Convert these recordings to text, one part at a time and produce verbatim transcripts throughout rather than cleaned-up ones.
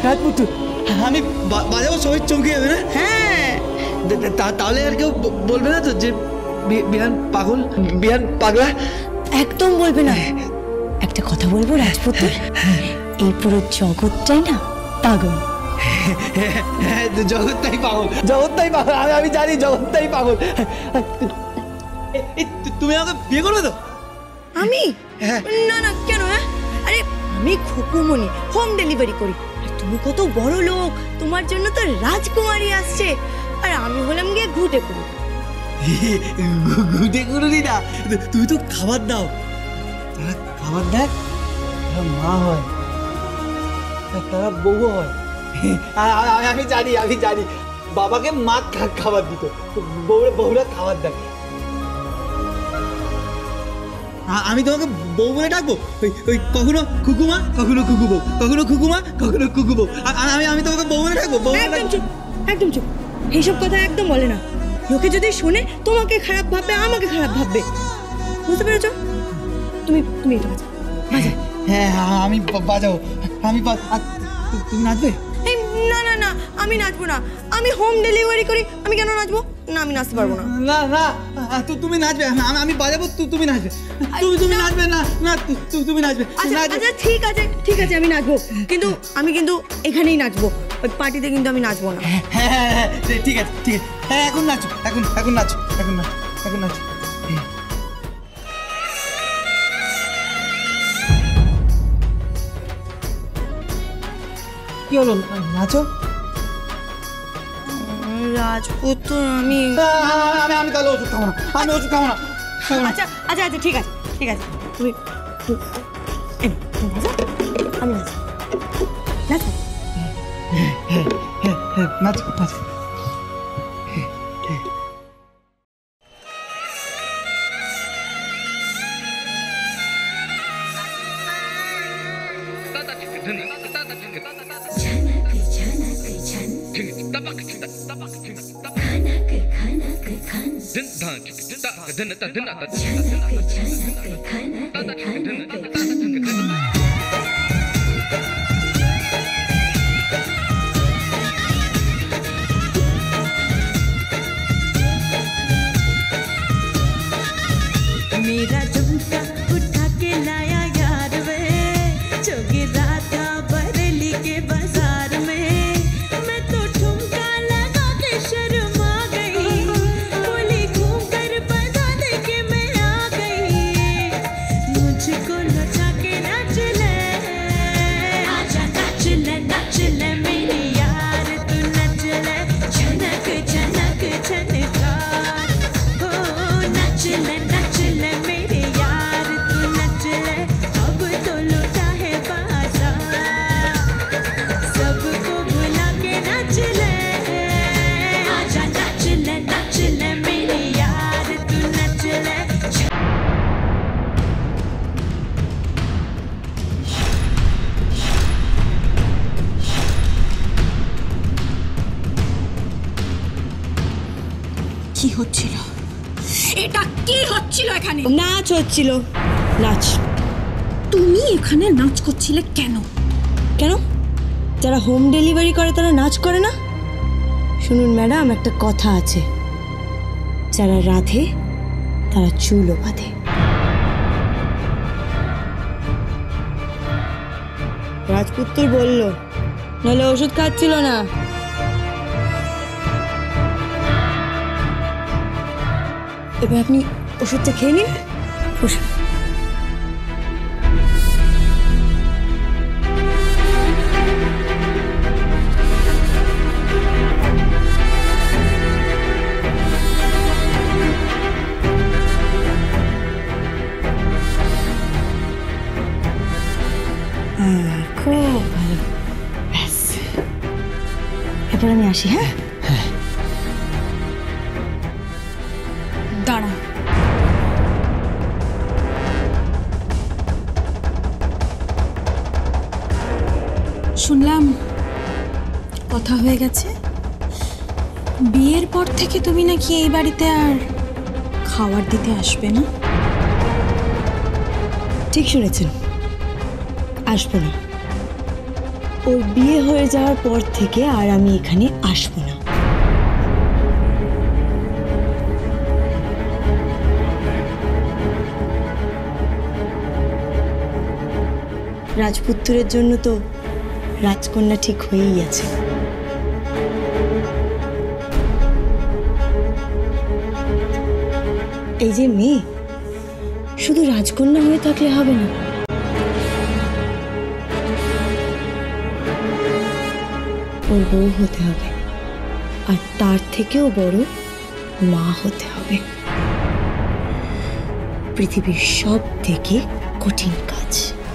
রাজপুত্র আমি বাজাবো সবাই চমকে যাবে না? হ্যাঁ তাহলে আর কেউ বলবে না তো যে বিহান পাগল, বিহান পাগলা? একদম বলবে না। একটা কথা বলবো রাজপুত্র, এই পুরো জগৎটাই না পাগল। জগৎটাই পাগল, জগৎটাই পাগল। আমি আমি জানি জগৎটাই পাগল। তুমি আমাকে বিয়ে করবে তো? আমি? না না, কেন? হ্যাঁ, আরে আমি খুকুমনি, হোম ডেলিভারি করি। আর তুমি কত বড় লোক, তোমার জন্য তো রাজকুমারী আসছে, আর আমি হলাম গিয়ে ঘুটে করি। ঘুটে করুনি না, তুমি তো খাবার দাও। তারা খাবার দেয়, তারা মা হয়, তারা বউ হয়। আমি জানি, আমি জানি বাবাকে মা খাবার দিত, বউরা বউরা খাবার দেয়। আমি তোমাকে বউ বলে ডাকবো? ওই কখনো খুকুমা, কখনো খুকু বউ, কখনো খুকুমা, কখনো খুকু বউ। আমি আমি তোমাকে বউ বলে ডাকবো? একদম চুপ, একদম চুপ। এইসব কথা একদম বলে না। লোকে যদি শুনে তোমাকে খারাপ ভাববে, আমাকে খারাপ ভাববে, বুঝতে পেরেছো? তুমি তুমি এটা বাজাও। হ্যাঁ আমি বাজাবো। আমি তুমি নাচবে? না না না, আমি নাচবো না। আমি হোম ডেলিভারি করি, আমি কেন নাচবো? না, আমি নাচতে পারবো না। না না, তুমি নাচবে, আমি বাজাবো, তুমি নাচবে। তুমি তুমি নাচবে না, না তুমি নাচবে। আচ্ছা ঠিক আছে, ঠিক আছে, আমি নাচবো, কিন্তু আমি কিন্তু এখানেই নাচবো, ওই পার্টিতে কিন্তু আমি নাচবো না। হ্যাঁ হ্যাঁ হ্যাঁ ঠিক আছে, ঠিক আছে। হ্যাঁ এখন নাচো, এখন এখন নাচো, এখন নাচো, এখন নাচো। কি হলো, নাচো। রাজপুত্র আমি আমি তাহলে ওষুধ খাবো না, আমি ওষুধ খাবো না। আচ্ছা আচ্ছা আচ্ছা ঠিক আছে, ঠিক আছে, তুমি আমি নাচো, নাচো, নাচো, নাচো। मेरा झुमका उठा के लाया यार वे, जोगी राधा बरेली के बाजार में। मैं तो ठुमका लगा के शर्मा गई, बोली घूम कर बता दे के मैं आ गई। मुझको नचा के नाच ले, आजा नाच ले, नाच ले मेरी यार, तू नच ले, झनक झनक झनकार। हो नच ले, नच ले मेरे यार, तू नच ले, अब तो लुटा है बाजार, सबको भुला के नच ले, आजा नच ले, नच ले मेरे यार, तू नच ले। কি হচ্ছিল? এটা কি হচ্ছিল এখানে? নাচ হচ্ছিল, নাচ। তুমি এখানে নাচ করছিলে কেন? কেন? যারা হোম ডেলিভারি করে তারা নাচ করে না? শুনুন ম্যাডাম, একটা কথা আছে, যারা রাধে তারা চুলও বাঁধে। রাজপুত্র বলল, নাহলে ওষুধ খাচ্ছিল না। এবার আপনি ওষুধটা খেয়ে নিন, বসুন। খুব ভালো, ব্যাস। এরপর আমি আসি। হ্যাঁ দাঁড়া, শুনলাম কথা হয়ে গেছে, বিয়ের পর থেকে তুমি নাকি এই বাড়িতে আর খাবার দিতে আসবে না। ঠিক শুনেছেন, আসবো না। ওর বিয়ে হয়ে যাওয়ার পর থেকে আর আমি এখানে আসবো না। রাজপুত্রের জন্য তো রাজকন্যা ঠিক হয়েই আছে। এই যে মেয়ে শুধু রাজকন্যা হয়ে থাকলে হবে না, ওর বউ হতে হবে, আর তার থেকেও বড় মা হতে হবে। পৃথিবীর সব থেকে কঠিন কাজ।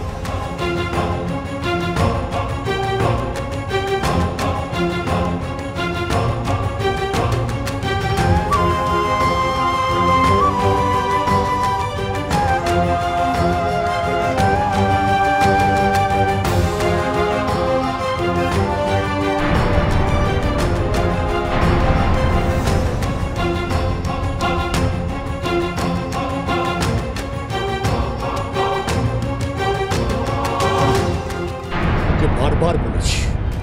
বারবার বলেছি,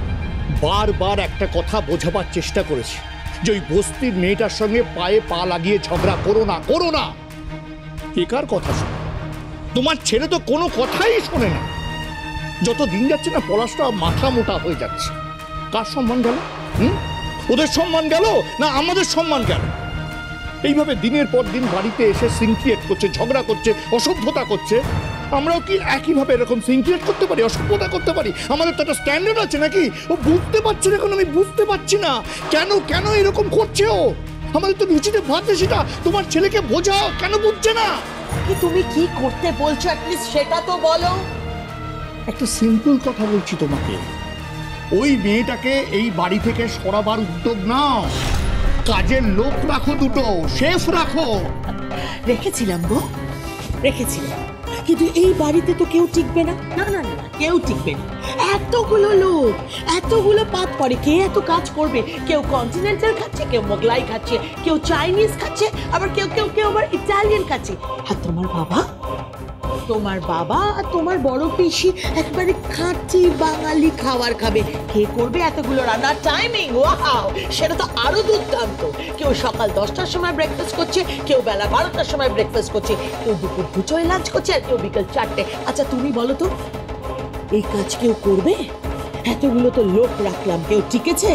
বারবার একটা কথা বোঝাবার চেষ্টা করেছি যে ওই বস্তির মেয়েটার সঙ্গে পায়ে পা লাগিয়ে ঝগড়া করো না, করো না। কে কার কথা শোনে? তোমার ছেলে তো কোনো কথাই শোনে না। যত দিন যাচ্ছে না পলাশটা মাথা মোটা হয়ে যাচ্ছে। কার সম্মান গেল? হুম, ওদের সম্মান গেল না আমাদের সম্মান গেল? এইভাবে দিনের পর দিন বাড়িতে এসে সিন ক্রিয়েট করছে, ঝগড়া করছে, অসভ্যতা করছে। আমরাও কি একইভাবে এরকম সিন ক্রিয়েট করতে পারি, অসভ্যতা করতে পারি? আমাদের তো একটা স্ট্যান্ডার্ড আছে নাকি? ও বুঝতে পারছে না, এখন আমি বুঝতে পারছি না কেন কেন এরকম করছে ও। আমাদের তো রুচিতে ভাতে, সেটা তোমার ছেলেকে বোঝাও, কেন বুঝছে না? কি তুমি কি করতে বলছো অ্যাটলিস্ট সেটা তো বলো। একটা সিম্পল কথা বলছি তোমাকে, ওই মেয়েটাকে এই বাড়ি থেকে সরাবার উদ্যোগ নাও। কাজের লোক রাখো, দুটো শেফ রাখো। রেখেছিলাম গো, রেখেছিলাম, কিন্তু এই বাড়িতে তো কেউ টিকবে না। না না না, কেউ টিকবে না। এতগুলো লোক, এতগুলো পাত পড়ে, কে এত কাজ করবে? কেউ কন্টিনেন্টাল খাচ্ছে, কেউ মোগলাই খাচ্ছে, কেউ চাইনিজ খাচ্ছে, আবার কেউ কেউ কেউ আবার ইটালিয়ান খাচ্ছে। আর তোমার বাবা, তোমার বাবা আর তোমার বড় পিসি একবারে খাঁটি বাঙালি খাবার খাবে। কে করবে এতগুলো রান্নার টাইমিং? ওয়াও, সেটা তো আরো দুর্দান্ত। কেউ সকাল দশটার সময় ব্রেকফাস্ট করছে, কেউ বেলা বারোটার সময় ব্রেকফাস্ট করছে, কেউ দুপুর দুটোয় লাঞ্চ করছে, আর কেউ বিকেল চারটে। আচ্ছা তুমি বলো তো, এই কাজ কেউ করবে? এতগুলো তো লোক রাখলাম, কেউ টিকেছে?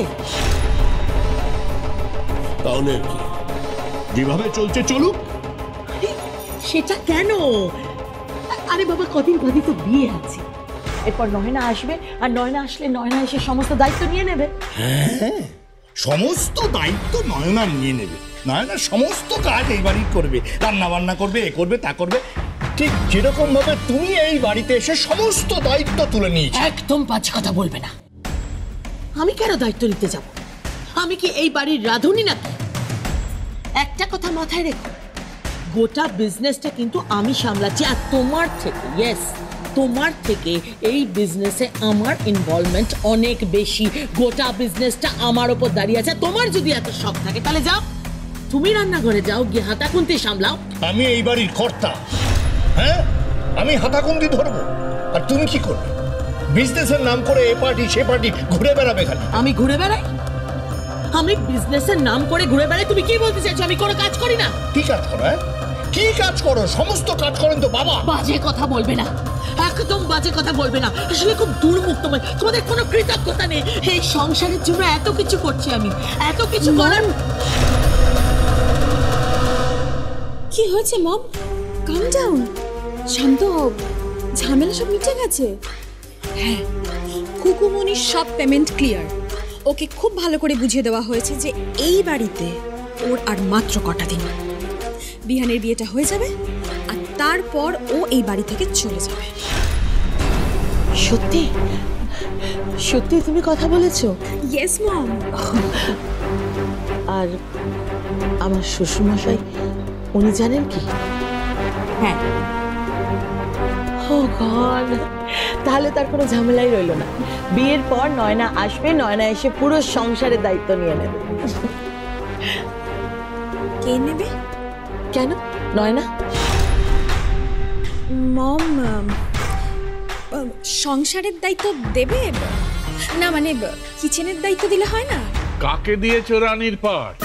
তাহলে যেভাবে চলছে চলুক। সেটা কেন? আরে বাবা, কদিন বাদে তো বিয়ে আছে, এরপর নয়না আসবে, আর নয়না আসলে নয়না এসে সমস্ত দায়িত্ব নিয়ে নেবে। হ্যাঁ, সমস্ত দায়িত্ব নয়না নিয়ে নেবে। নয়না সমস্ত কাজ এই বাড়ি করবে, রান্না বান্না করবে, এ করবে, তা করবে। ঠিক যেরকম ভাবে তুমি এই বাড়িতে এসে সমস্ত দায়িত্ব তুলে নিয়েছো। একদম বাজে কথা বলবে না। আমি কেন দায়িত্ব নিতে যাব? আমি কি এই বাড়ির রাঁধুনি নাকি? একটা কথা মাথায় রেখো, গোটা বিজনেসটা কিন্তু আমি সামলাচ্ছি, আর তোমার থেকে, ইয়েস তোমার থেকে এই বিজনেসে আমার ইনভলভমেন্ট অনেক বেশি। গোটা বিজনেসটা আমার ওপর দাঁড়িয়ে আছে। তোমার যদি এত শখ থাকে তাহলে যাও, তুমি রান্নাঘরে যাও, গিয়ে হাতাখুন্তি সামলাও। আমি এই বাড়ির কর্তা, হ্যাঁ, আমি হাতাখুন্তি ধরবো, আর তুমি কি করবে? বিজনেসের নাম করে এ পার্টি সে পার্টি ঘুরে বেড়াবে খালি। আমি ঘুরে বেড়াই? আমি বিজনেসের নাম করে ঘুরে বেড়াই? তুমি কি বলতে চাইছো? আমি কোনো কাজ করি না? কি কাজ করো? হ্যাঁ, কি কাজ করো? সমস্ত কাজ করেন তো বাবা। বাজে কথা বলবে না, একদম বাজে কথা বলবে না। আসলে খুব দুর্মুখ তোমার, তোমাদের কোনো কৃতজ্ঞতা নেই। এই সংসারের জন্য এত কিছু করছি আমি, এত কিছু করার। কি হয়েছে মম? কাম ডাউন, শান্ত হও, ঝামেলা সব মিটে গেছে। হ্যাঁ, কুকুমনির সব পেমেন্ট ক্লিয়ার। ওকে খুব ভালো করে বুঝিয়ে দেওয়া হয়েছে যে এই বাড়িতে ওর আর মাত্র কটা দিন, বিহানের বিয়েটা হয়ে যাবে, আর তারপর ও এই বাড়ি থেকে চলে যাবে। সত্যি সত্যি তুমি কথা বলেছো? Yes mom. আর আমার শ্বশুরমশাই, উনি জানেন কি? হ্যাঁ। ও গড, তাহলে তার কোনো ঝামেলাই রইলো না। বিয়ের পর নয়না আসবে, নয়না এসে পুরো সংসারের দায়িত্ব নিয়ে নেবে। কে নেবে? কেন? নয়না। মম, সংসারের দায়িত্ব দেবে? না মানে কিচেনের দায়িত্ব দিলে হয় না? কাকে দিয়েছো রানীর পাট?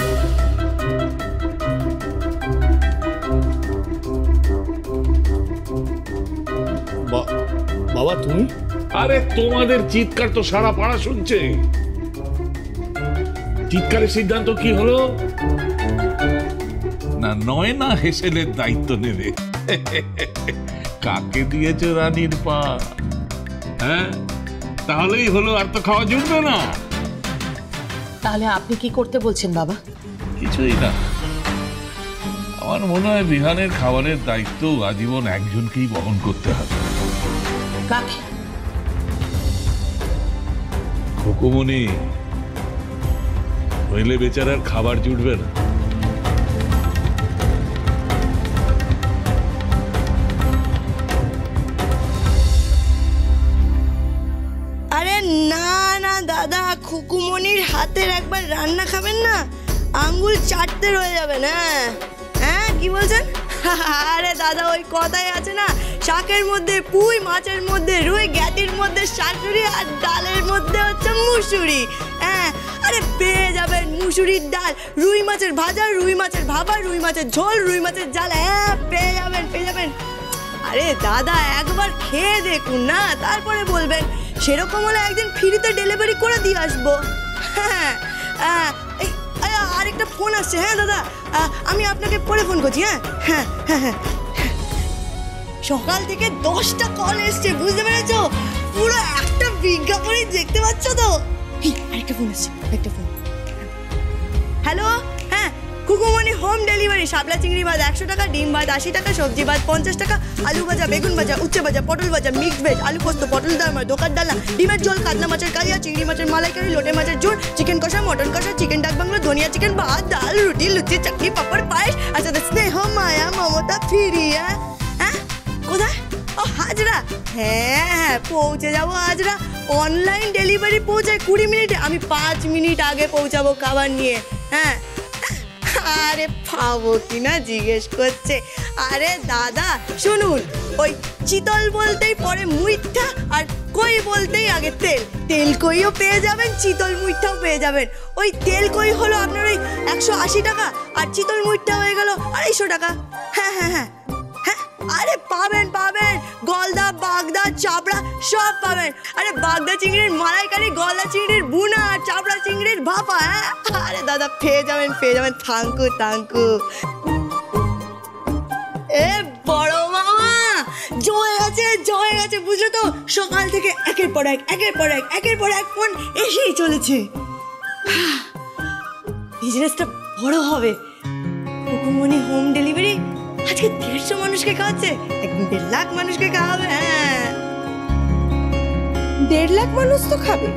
বাবা তুমি? আরে তোমাদের চিৎকার তো সারা পাড়া শুনছে। চিৎকারের সিদ্ধান্ত কি হলো? না নয় না হেসেলের দায়িত্ব নেবে। কাকে দিয়েছো রানীর পাট? হ্যাঁ তাহলেই হলো, আর তো খাওয়া জুটবে না। তাহলে আপনি কি করতে বলছেন বাবা? কিছুই না, আমার মনে হয় বিহানের খাবারের দায়িত্ব আজীবন একজনকেই বহন করতে হবে। কাকে? খুকুমনি, নইলে বেচারার খাবার জুটবে না। আরে না না দাদা, খুকুমনির হাতের একবার রান্না খাবেন না, আঙ্গুল চাটতে রয়ে যাবে না। হ্যাঁ কি বলছেন? আরে দাদা ওই কথাই আছে না, শাকের মধ্যে পুঁই, মাছের মধ্যে রুই, গ্যাটির মধ্যে শাশুড়ি, আর ডালের মধ্যে হচ্ছে মুসুরি। হ্যাঁ আরে পেয়ে যাবেন মুসুরির ডাল, রুই মাছের ভাজা, রুই মাছের ভাপা, রুই মাছের ঝোল, রুই মাছের জাল। হ্যাঁ পেয়ে যাবেন পেয়ে যাবেন। আরে দাদা একবার খেয়ে দেখুন না, তারপরে বলবেন। সেরকম হলে একদিন ফ্রিতে ডেলিভারি করে দিয়ে আসবো। হ্যাঁ হ্যাঁ এই আরেকটা ফোন আসছে। হ্যাঁ দাদা আমি আপনাকে পরে ফোন করছি। হ্যাঁ হ্যাঁ হ্যাঁ হ্যাঁ সকাল থেকে দশটা কল এসছে, বুঝতে পেরেছ? পুরো একটা বিজ্ঞাপনই দেখতে পাচ্ছ তো। আরেকটা ফোন আসছে, একটা ফোন। হ্যালো, হ্যাঁ খুকুমনি হোম ডেলিভারি। শাপলা চিংড়ি ভাত একশো টাকা, ডিম ভাত আশি টাকা, সবজি ভাত পঞ্চাশ টাকা, আলু ভাজা, বেগুন ভাজা, উচ্ছে ভাজা, পটল ভাজা, মিক্সড ভেজ, আলু পোস্ত, পটল ডালমা, দোকান ডালনা, ডিমের ঝোল, কাতলা মাছের কালিয়া, চিংড়ি মাছের মালাইকারি, লোটে মাছের ঝোল, চিকেন কষা, মটন কষা, চিকেন ডাক বাংলো, ধনিয়া চিকেন, ভাত, ডাল, রুটি, লুচি, চাটনি, পাপড়, পায়েস। আচ্ছা স্নেহ, মায়া, মমতা, ফিরিয়া। হ্যাঁ কোথায়? ও হাজরা। হ্যাঁ হ্যাঁ পৌঁছে যাবো হাজরা। অনলাইন ডেলিভারি পৌঁছায় কুড়ি মিনিটে, আমি পাঁচ মিনিট আগে পৌঁছাবো খাবার নিয়ে। হ্যাঁ আরে পাবো কিনা জিজ্ঞেস করছে। আরে দাদা শুনুন, ওই চিতল বলতেই পরে মুইঠা, আর কই বলতেই আগে তেল। তেল কইও পেয়ে যাবেন, চিতল মুইঠাও পেয়ে যাবেন। ওই তেল কই হলো আপনার ওই একশো আশি টাকা, আর চিতল মুইঠা হয়ে গেল আড়াইশো টাকা। হ্যাঁ হ্যাঁ হ্যাঁ হ্যাঁ আরে পাবেন পাবেন, গলদা, বাগদা, চাপড়া সব পাবেন। আরে বাগদা চিংড়ির মালাইকারি, গলদা চিংড়ির বুনা, আর চাপড়া চিংড়ির ভাপা। হ্যাঁ আরে দাদা পেয়ে যাবেন পেয়ে যাবেন। Thank you thank you. এ বড় মামা জয় আছে জয় আছে, বুঝলো তো? সকাল থেকে একের পর এক একের পর এক একের পর এক ফোন এসেই চলেছে। বিজনেসটা বড় হবে। খুকুমনি হোম ডেলিভারি আজকে দেড়শো মানুষকে খাওয়াচ্ছে, একদিন দেড় লাখ মানুষকে খাওয়াবে। হ্যাঁ দেড় লাখ মানুষ তো খাবে।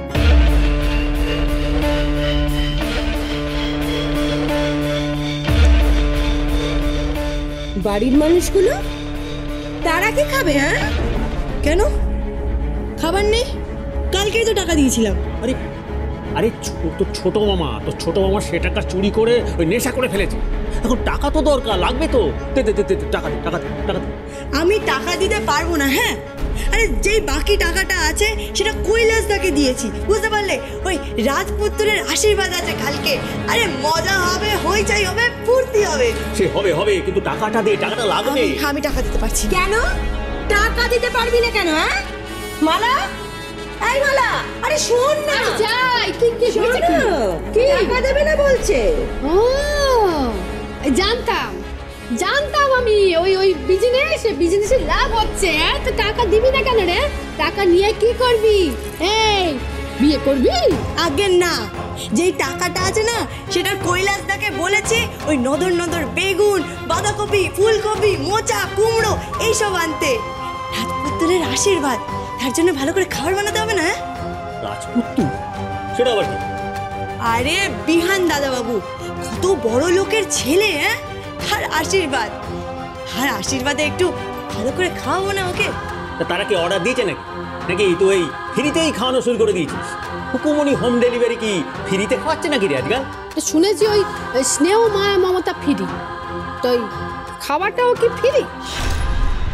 বাড়ির মানুষগুলো তারা কি খাবে? হ্যাঁ কেন খাবার নেই? কালকেই তো টাকা দিয়েছিলাম। আরে আরে তো ছোট মামা, তো ছোট মামা সে টাকা চুরি করে ওই নেশা করে ফেলেছে। এখন টাকা তো দরকার, লাগবে তো। দে দে দে টাকা দে টাকা দে টাকা দে। আমি টাকা দিতে পারবো না। হ্যাঁ আরে যেই বাকি টাকাটা আছে সেটা কৈলাসদাকে দিয়েছি, বুঝতে পারলে? ওই রাজপুত্রের আশীর্বাদ আছে কালকে। আরে মজা হবে, হইচই হবে, ফুর্তি হবে। সে হবে হবে, কিন্তু টাকাটা দে, টাকাটা লাগবে। আমি টাকা দিতে পারছি। কেন টাকা দিতে পারবি না কেন? হ্যাঁ মালা, এই মালা, আরে শোন না। যাই কি কি হয়েছে? কি টাকা দেবে না বলছে? ও জানতাম জানতাম আমি, ওই ওই বিজনেস বিজনেসে লাভ হচ্ছে। হ্যাঁ তো টাকা দিবি না কেন রে? টাকা নিয়ে কি করবি? এই বিয়ে করবি? আগে না, যেই টাকাটা আছে না সেটা কৈলাসদাকে বলেছি ওই নদর নদর বেগুন, বাঁধাকপি, ফুলকপি, মোচা, কুমড়ো এইসব আনতে। রাজপুত্রের আশীর্বাদ, তার জন্য ভালো করে খাবার বানাতে হবে না। রাজপুত্র সেটা আবার কি? আরে বিহান দাদা বাবু কত বড় লোকের ছেলে। হ্যাঁ আর আশীর্বাদ, আর আশীর্বাদে একটু ভালো করে খাওয়াবো না ওকে। তারা কি অর্ডার দিয়েছে নাকি? নাকি তুই এই ফ্রিতেই খাওয়ানো শুরু করে দিয়েছিস? খুকুমনি হোম ডেলিভারি কি ফ্রিতে খাওয়াচ্ছে নাকি রে আজকাল? তো শুনেছি ওই স্নেহ, মায়া, মমতা ফ্রি, তো ওই খাবারটাও কি ফ্রি?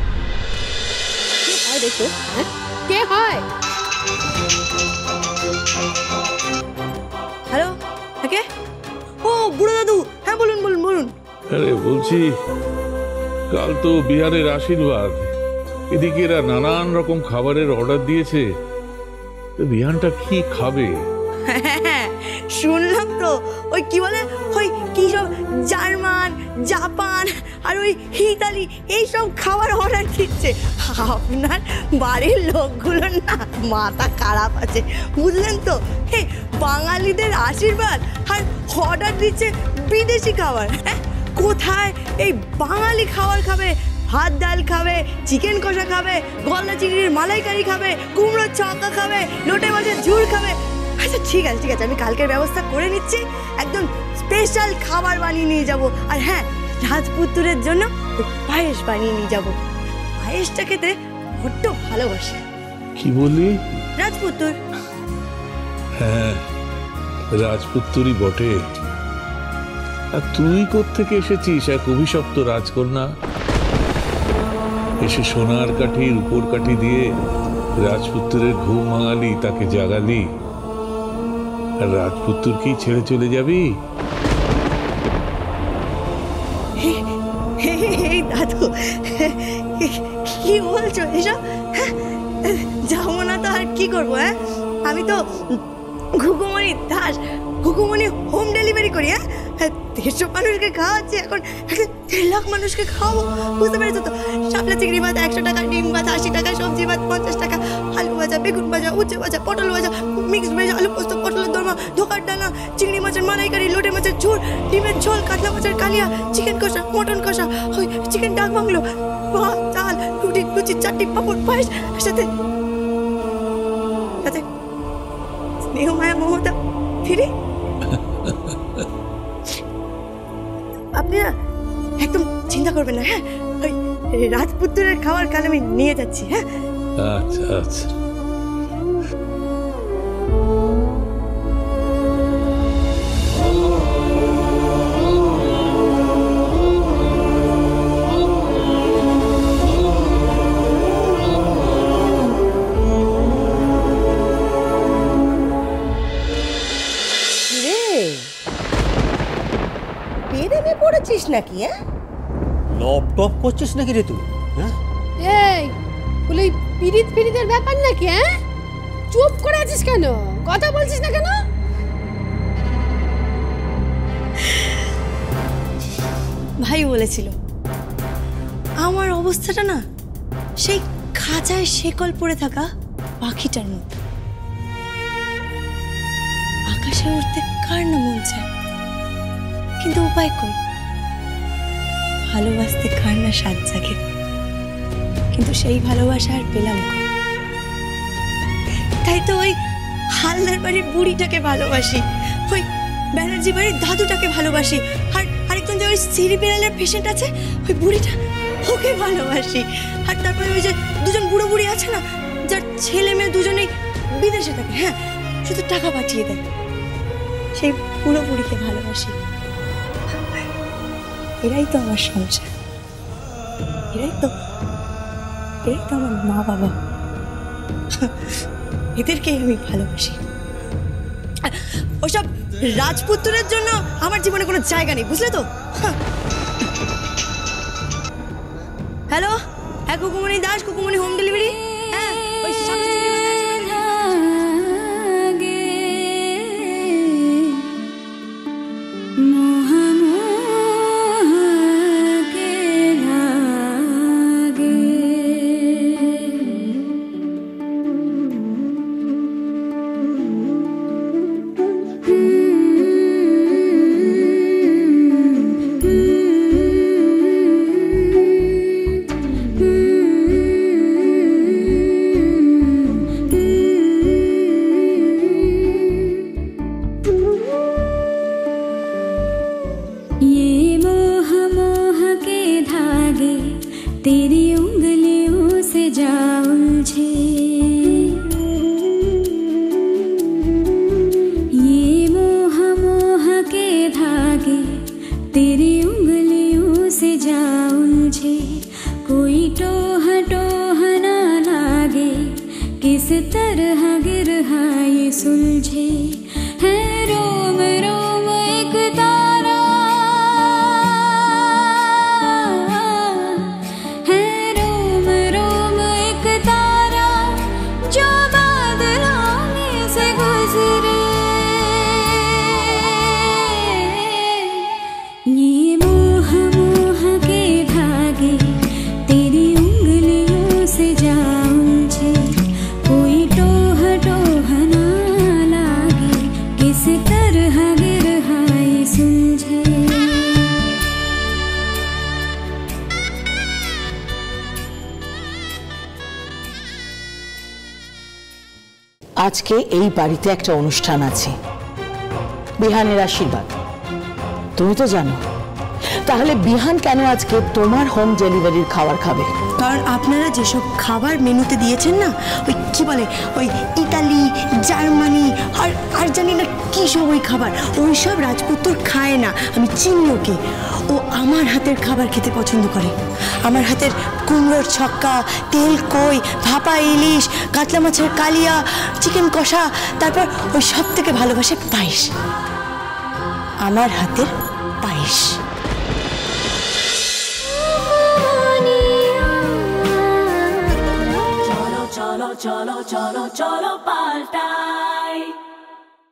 হয় দেখো, হ্যাঁ কে হয়? কে? ও বুড়ো দাদু, হ্যাঁ বলুন বলুন বলুন। আরে বলছি, কাল তো বিহারের আশীর্বাদ, এদিকে এরা নানান রকম খাবারের অর্ডার দিয়েছে। বিহানটা কি খাবে? শুনলাম তো ওই কি বলে ওই কি সব জার্মান, জাপান আর ওই ইতালি এইসব খাবার অর্ডার দিচ্ছে। আপনার বাড়ির লোকগুলোর না মাথা খারাপ আছে, বুঝলেন তো? হে, বাঙালিদের আশীর্বাদ আর অর্ডার দিচ্ছে বিদেশি খাবার। হ্যাঁ, কোথায় এই বাঙালি খাবার খাবে? ভাত ডাল খাবে, চিকেন কষা খাবে, গলদা চিংড়ির মালাইকারি খাবে, কুমড়োর চক্কা খাবে, লোটে মাছের ঝুল খাবে। আচ্ছা ঠিক আছে ঠিক আছে, আমি কালকের ব্যবস্থা করে নিচ্ছি, একদম স্পেশাল খাবার বানিয়ে নিয়ে যাব। আর হ্যাঁ, রাজপুত্রের জন্য পায়েস বানিয়ে নিয়ে যাব। পায়েসটা খেতে বড্ড ভালোবাসে। কি বললি? রাজপুত্র। হ্যাঁ, রাজপুত্রই বটে। আর তুই কোত্থেকে এসেছিস এক অভিশপ্ত রাজকন্যা? এসে সোনার কাঠির উপর কাঠি দিয়ে রাজপুত্রের ঘুম ভাঙালি, তাকে জাগালি, আর রাজপুত্রকেই ছেড়ে চলে যাবি? দাদু কি বলছো এসব? যাবো না তো আর কি করবো? হ্যাঁ, আমি তো ঘুঘুমণি দাস, ঘুঘুমণি হোম ডেলিভারি করি। হ্যাঁ, দেড়শো মানুষকে খাওয়াচ্ছি, এখন দেড় লাখ মানুষকে খাওয়াবো, বুঝতে পেরেছো তো? শাপলা চিংড়ি ভাত একশো টাকা, ডিম ভাত আশি টাকা, সবজি ভাত পঞ্চাশ টাকা, আলু ভাজা, বেগুন ভাজা, উচ্ছে ভাজা, পটল ভাজা, মিক্সড ভেজ, আলু পোস্ত, পটলের দরমা, ধোকার ডানা, চিংড়ি মাছের মালাইকারি, লোটে মাছের ঝোল, ডিমের ঝোল, কাতলা মাছের কালিয়া, চিকেন কষা, মটন কষা, ওই চিকেন ডাক বাংলো, ভাত চাল, রুটি, লুচি, চাটনি, পাঁপড়, পায়েস, সাথে সাথে স্নেহ মায়া মমতা ফিরে। আপনি না একদম চিন্তা করবেন না। হ্যাঁ, ওই রাজপুত্রের খাবার কাল আমি নিয়ে যাচ্ছি। হ্যাঁ, আচ্ছা আচ্ছা। পড়েছিস নাকি? হ্যাঁ, লপ টপ করছিস নাকি রে তুই? হ্যাঁ, এই বলে পিরিত পিরিতের ব্যাপার নাকি? হ্যাঁ, চুপ করে আছিস কেন? কথা বলছিস না কেন? ভাই বলেছিল আমার অবস্থাটা না সেই খাঁচায় শেকল পড়ে থাকা পাখিটার মতো। আকাশে উঠতে কার না মন চায়, কিন্তু উপায় কই? ভালোবাসতে কার না সাত জাগে, কিন্তু সেই ভালোবাসা আর পেলাম কই? তাই তো ওই হালদার বাড়ির বুড়িটাকে ভালোবাসি, ওই ব্যানার্জি বাড়ির দাদুটাকে ভালোবাসি, আর আরেকজন যে ওই সিরিবেরালের পেশেন্ট আছে ওই বুড়িটা, ওকে ভালোবাসি। আর তারপরে ওই যে দুজন বুড়ো বুড়ি আছে না, যার ছেলে মেয়ে দুজনেই বিদেশে থাকে, হ্যাঁ, শুধু টাকা পাঠিয়ে দেয়, সেই বুড়ো বুড়িকে ভালোবাসি। এরাই তো আমার সংসার, এরাই তো এরাই তো আমার মা বাবা, এদেরকেই আমি ভালোবাসি। ওইসব রাজপুত্রের জন্য আমার জীবনে কোনো জায়গা নেই, বুঝলে তো? হ্যালো, হ্যাঁ, কুকুমণি দাস, কুকুমণি হোম ডেলিভারি। হ্যাঁ, ওই तेरी उंगलियों से जा उलझे, ये मोह मोह के धागे तेरी उंगलियों से जा उलझे, कोई टोह टोह ना लागे, किस तरह गिरहा ये सुलझे, है रोम रोम আজকে এই বাড়িতে একটা অনুষ্ঠান আছে, বিহানের আশীর্বাদ, তুমি তো জানো। তাহলে বিহান কেন আজকে তোমার হোম ডেলিভারির খাবার খাবে? কারণ আপনারা যেসব খাবার মেনুতে দিয়েছেন না, ওই কি বলে ওই ইতালি, জার্মানি আর আর জানি না কী সব ওই খাবার, ওই সব রাজপুত্র খায় না। আমি চিনি ওকে, ও আমার হাতের খাবার খেতে পছন্দ করে। আমার হাতের কুমড়োর ছক্কা, তেল কই, ভাপা ইলিশ, কাতলা মাছের কালিয়া, চিকেন কষা, তারপর ওই সব থেকে ভালোবাসে পায়েস, আমার হাতের পায়েস। cholo, cholo, cholo, cholo, paltai.